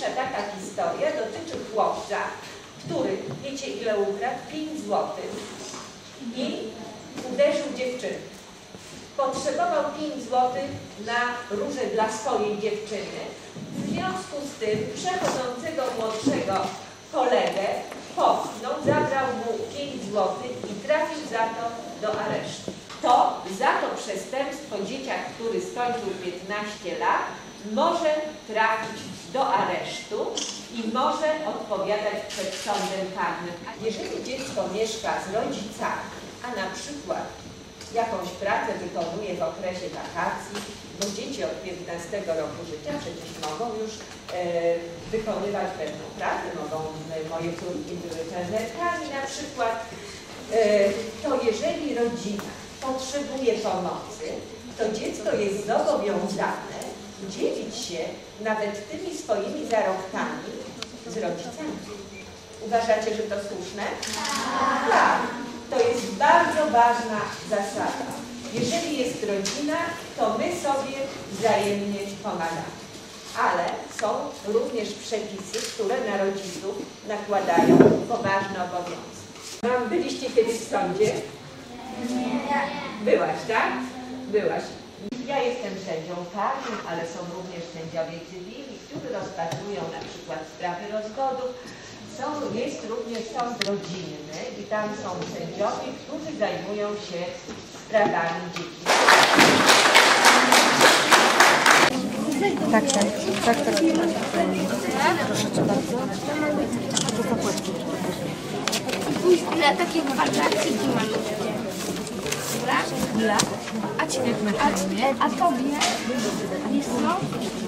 Najśmieszniejsza taka historia dotyczy chłopca, który, wiecie ile ukradł? 5 złotych i uderzył dziewczynę. Potrzebował 5 złotych na róże dla swojej dziewczyny. W związku z tym przechodzącego młodszego kolegę popchnął, zabrał mu 5 złotych i trafił za to do aresztu. Za to przestępstwo dzieciak, który skończył 15 lat, może trafić do aresztu i może odpowiadać przed sądem karnym. Jeżeli dziecko mieszka z rodzicami, a na przykład jakąś pracę wykonuje w okresie wakacji, bo dzieci od 15 roku życia przecież mogą już wykonywać pewną pracę, moje córki były trenerkami na przykład, to jeżeli rodzina potrzebuje pomocy, to dziecko jest zobowiązane dzielić się nawet tymi swoimi zarobkami z rodzicami. Uważacie, że to słuszne? Tak. To jest bardzo ważna zasada. Jeżeli jest rodzina, to my sobie wzajemnie pomagamy. Ale są również przepisy, które na rodziców nakładają poważne obowiązki. Byliście kiedyś w sądzie? Nie. Byłaś, tak? Byłaś. Ja jestem sędzią karnym, ale są również sędziowie cywilni, którzy rozpatrują na przykład sprawy rozwodów. Jest również sąd rodzinny i tam są sędziowie, którzy zajmują się sprawami dzieci. Tak. Proszę cię bardzo. To zapłacę. Dla takie kwadraciki malutkie. Dobra? Dla? A ciebie jak na imię? A tobie? Jest co?